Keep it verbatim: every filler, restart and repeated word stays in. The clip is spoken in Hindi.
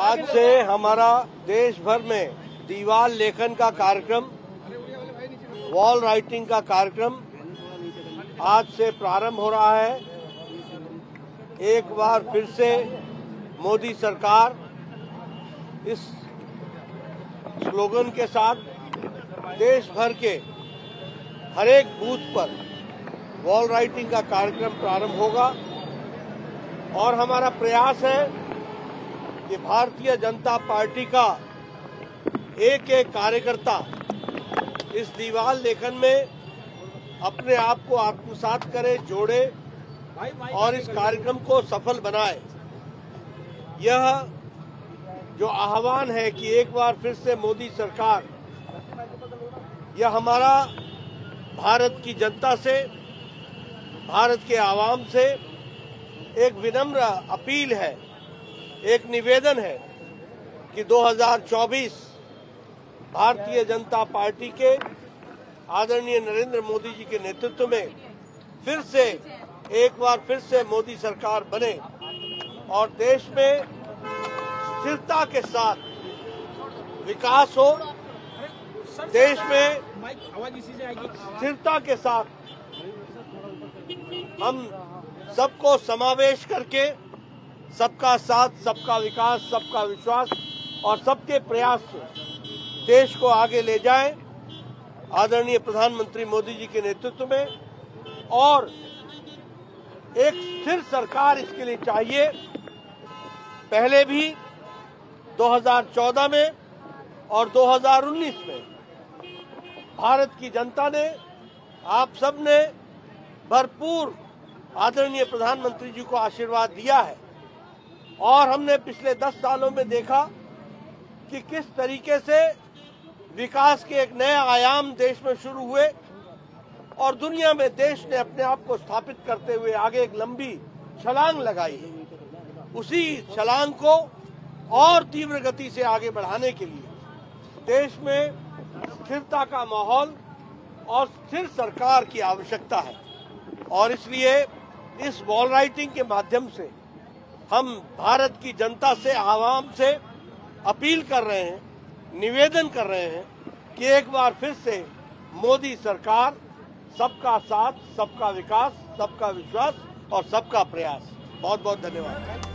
आज से हमारा देश भर में दीवार लेखन का कार्यक्रम, वॉल राइटिंग का कार्यक्रम आज से प्रारंभ हो रहा है। एक बार फिर से मोदी सरकार इस स्लोगन के साथ देश भर के हर एक बूथ पर वॉल राइटिंग का कार्यक्रम प्रारंभ होगा और हमारा प्रयास है कि भारतीय जनता पार्टी का एक एक कार्यकर्ता इस दीवार लेखन में अपने आप को आत्मसात करे, जोड़े और इस कार्यक्रम को सफल बनाए। यह जो आह्वान है कि एक बार फिर से मोदी सरकार, यह हमारा भारत की जनता से, भारत के आवाम से एक विनम्र अपील है, एक निवेदन है कि दो हज़ार चौबीस भारतीय जनता पार्टी के आदरणीय नरेंद्र मोदी जी के नेतृत्व में फिर से एक बार फिर से मोदी सरकार बने और देश में स्थिरता के साथ विकास हो, देश में स्थिरता के साथ हम सबको समावेश करके सबका साथ, सबका विकास, सबका विश्वास और सबके प्रयास से देश को आगे ले जाएं, आदरणीय प्रधानमंत्री मोदी जी के नेतृत्व में। और एक स्थिर सरकार इसके लिए चाहिए। पहले भी दो हज़ार चौदह में और दो हज़ार उन्नीस में भारत की जनता ने, आप सब ने भरपूर आदरणीय प्रधानमंत्री जी को आशीर्वाद दिया है और हमने पिछले दस सालों में देखा कि किस तरीके से विकास के एक नए आयाम देश में शुरू हुए और दुनिया में देश ने अपने आप को स्थापित करते हुए आगे एक लंबी छलांग लगाई है। उसी छलांग को और तीव्र गति से आगे बढ़ाने के लिए देश में स्थिरता का माहौल और स्थिर सरकार की आवश्यकता है और इसलिए इस वॉल राइटिंग के माध्यम से हम भारत की जनता से, आवाम से अपील कर रहे हैं, निवेदन कर रहे हैं कि एक बार फिर से मोदी सरकार, सबका साथ, सबका विकास, सबका विश्वास और सबका प्रयास। बहुत बहुत धन्यवाद।